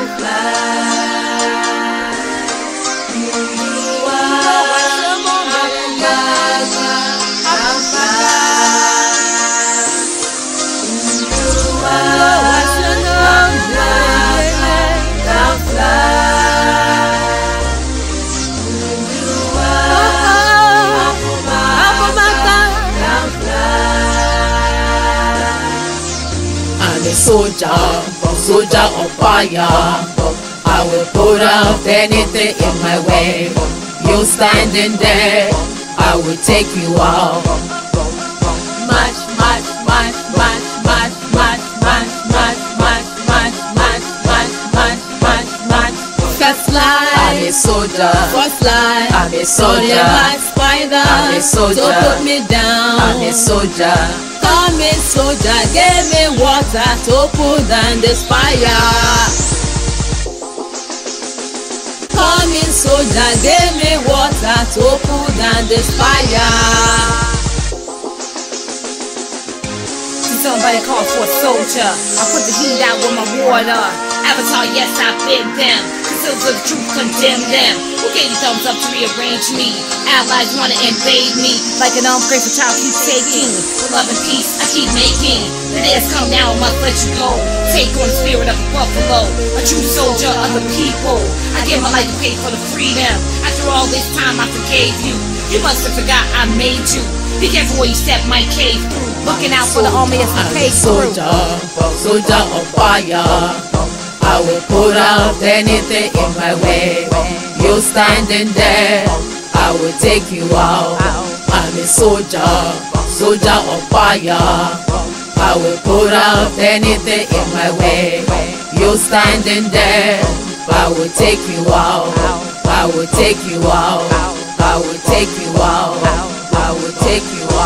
Soldier on fire. I will put out anything in my way. You standing there, I will take you out. March, march, march, march, march, march, march, march, march, march, march, march, march, march, march. First line, I'm a soldier. First line, I'm a soldier. Like spider, I'm a soldier. So put me down. I'm a soldier. Come in, soldier, give me water to put down this fire. Come in, soldier, give me water to put down this fire. See somebody call for a soldier. I put the heat out with my water. Avatar, yes, I bid them. Conceal the truth, condemn them. Who gave you thumbs up to rearrange me? Allies wanna invade me. Like an ungrateful child keep taking. For love and peace, I keep making. The days come now, I must let you go. Take on the spirit of a buffalo. A true soldier of the people. I give my life to pay for the freedom. After all this time, I forgave you. You must have forgot I made you. Be careful where you step, might cave through. Looking out for the army as we pay through. Soldier on fire. I will put out anything in my way. You standing there, I will take you out. I'm a soldier on fire. I will put out anything in my way. You standing there, I will take you out. I will take you out. I will take you out. I will take you out.